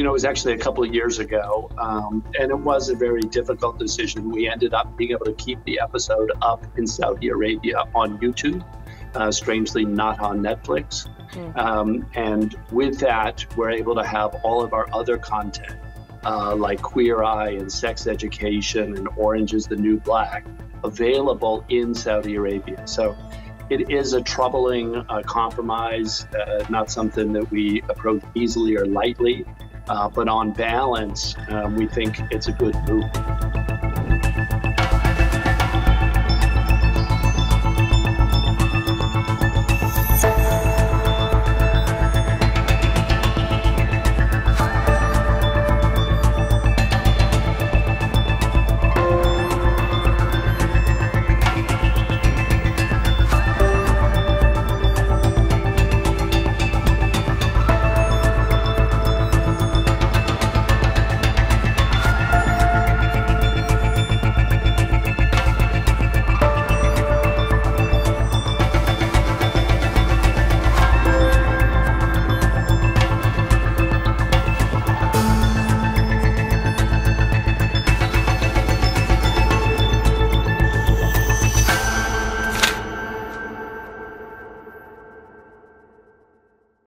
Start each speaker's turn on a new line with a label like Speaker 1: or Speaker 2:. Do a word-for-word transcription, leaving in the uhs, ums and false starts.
Speaker 1: you know, it was actually a couple of years ago, um, and it was a very difficult decision. We ended up being able to keep the episode up in Saudi Arabia on YouTube, uh, strangely not on Netflix. Mm. Um, and with that, we're able to have all of our other content, uh, like Queer Eye and Sex Education and Orange is the New Black, available in Saudi Arabia. So it is a troubling uh, compromise, uh, not something that we approach easily or lightly, uh, but on balance, um, we think it's a good move.